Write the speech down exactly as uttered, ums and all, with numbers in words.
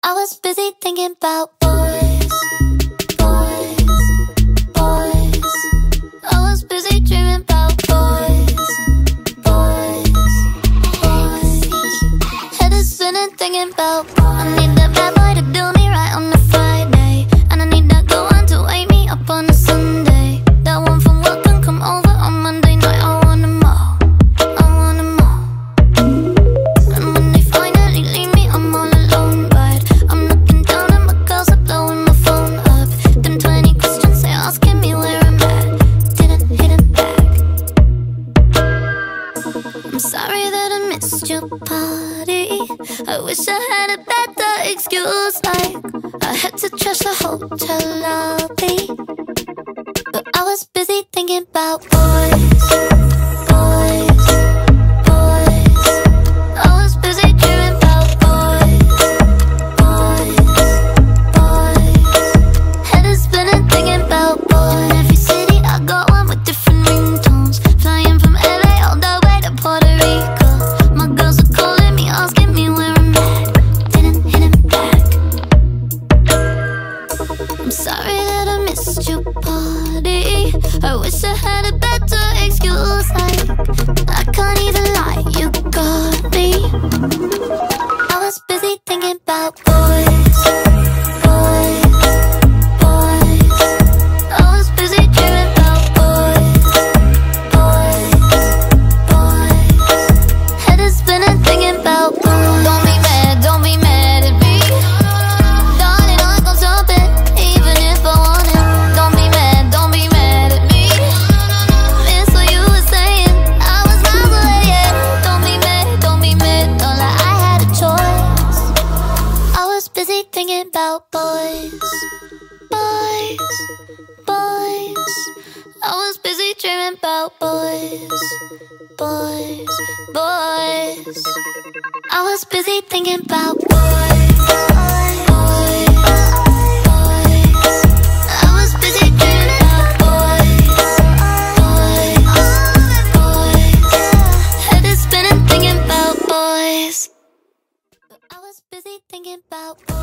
I was busy thinking about boys, boys, boys. I was busy dreaming about boys, boys, boys. Head is spinning thinking about boys. I need that bad boy to do me right on a Friday, and I need that good one to wake me up on a Sunday. That one from work can come over on Monday night. I want them all, I want them all. And when they finally leave me, I'm all alone. But I'm looking down at my girls are blowing my phone up. Them twenty questions they asking me where I'm at. Didn't hit it back. I'm sorry that I missed your party. I wish I had a better excuse, like I had to trash the hotel lobby. But I was busy thinking about boys, boys, boys. I was busy dreaming about boys, boys, boys. Head is spinning thinking about boys. In every city I go, one with different ringtones. Flying from L A all the way to Puerto Rico. My girls are calling me, asking me where I'm at. Didn't hit him back. I'm sorry that I missed your party. I wish I had a better excuse, like I can't even lie, you got me. I was busy thinking about boys, boys, boys. I was busy dreaming about boys, boys, boys. Head is spinning thinking about boys. Don't be mad, don't be mad at me, darling, I gon' stop it, even if I want it. Don't be mad, don't be mad at me, miss what you were saying, I was miles away, yeah. Don't be mad, don't be mad, no lie, I had a choice. I was busy thinking about boys, boys, boys. I was busy dreaming about boys, boys, boys. I was busy thinking about boys, boys, boys. I was busy dreaming about boys, boys, boys. Head is spinning thinking about boys. I was busy thinking about boys.